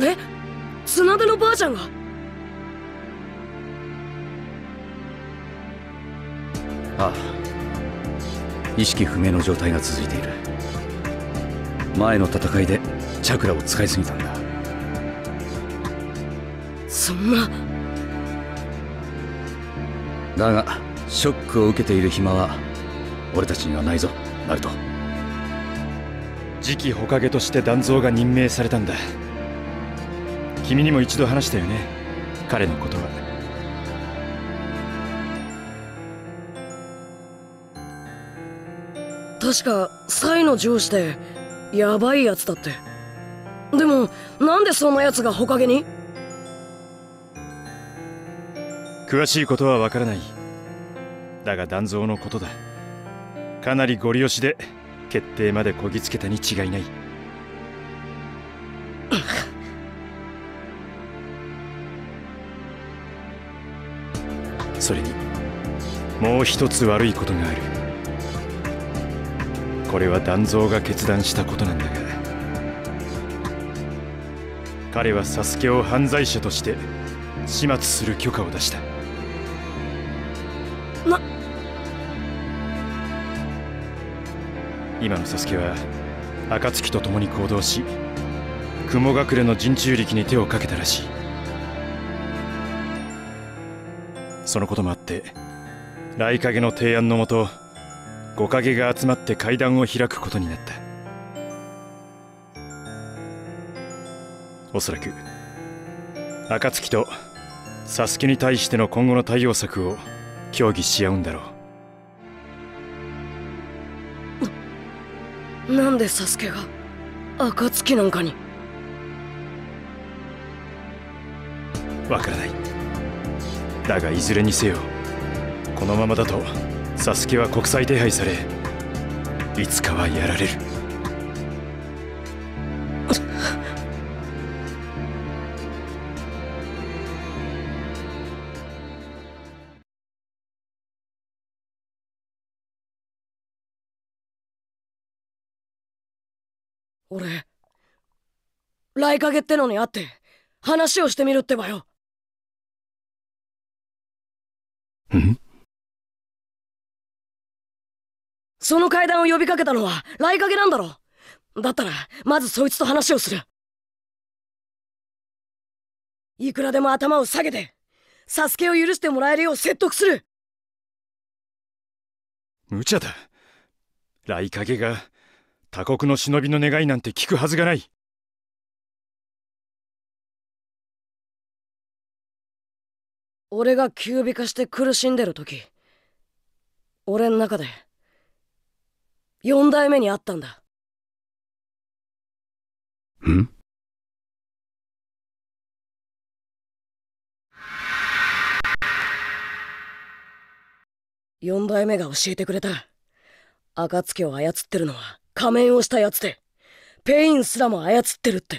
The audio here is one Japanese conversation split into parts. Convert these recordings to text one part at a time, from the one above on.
え、綱手のばあちゃんが？ ああ、意識不明の状態が続いている。前の戦いでチャクラを使いすぎたんだ。 そんな。 だがショックを受けている暇は俺たちにはないぞ、ナルト。 次期火影として団蔵が任命されたんだ。君にも一度話したよね、彼のことは。 確かサイの上司でヤバいやつだって。でもなんでそんなやつが火影に？ 詳しいことはわからない。だが団蔵のことだ。かなりゴリ押しで決定までこぎつけたに違いない。それにもう一つ悪いことがある。これは団蔵が決断したことなんだが、彼はサスケを犯罪者として始末する許可を出した。今のサスケは暁と共に行動し、雲隠れの陣中力に手をかけたらしい。そのこともあって雷影の提案のもと、五影が集まって会談を開くことになった。おそらく暁とサスケに対しての今後の対応策を協議し合うんだろう。 なんでサスケが暁なんかに？ わからない。だがいずれにせよ、このままだとサスケは国際手配され、いつかはやられる。 俺雷影ってのに会って話をしてみるってばよ。 ん？ その会談を呼びかけたのは雷影なんだろ。だったらまずそいつと話をする。いくらでも頭を下げてサスケを許してもらえるよう説得する。 無茶だ。雷影が他国の忍びの願いなんて聞くはずがない。 俺がキュービ化して苦しんでる時、俺の中で4代目に会ったんだ。 ん？ 4代目が教えてくれた。暁を操ってるのは仮面をしたやつで、ペインすらも操ってるって。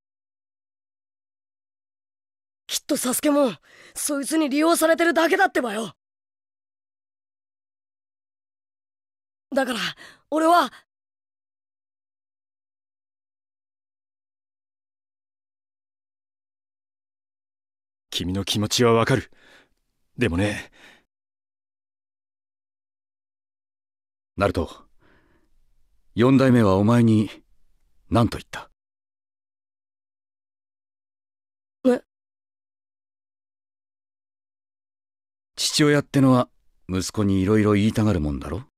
きっとサスケもそいつに利用されてるだけだってばよ。だから俺は。 君の気持ちはわかる。でもね。 ナルト、4代目はお前に何と言った？ え？ 父親ってのは息子にいろいろ言いたがるもんだろ？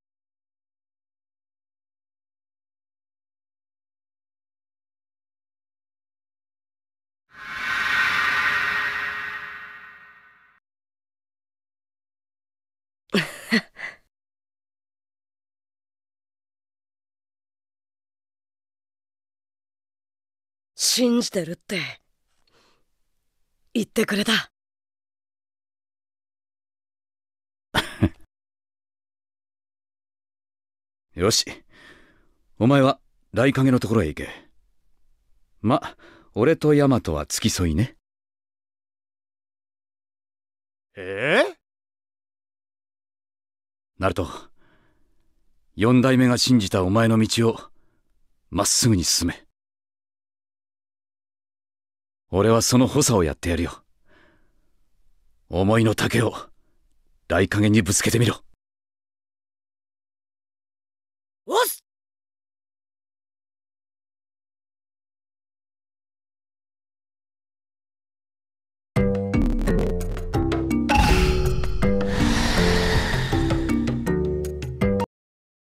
信じてるって言ってくれた。 よし、お前は雷影のところへ行け。ま、俺とヤマトは付き添いね。ナルト、4代目が信じたお前の道をまっすぐに進め。 俺はその補佐をやってやるよ。思いの丈を雷加減にぶつけてみろ。 おっす。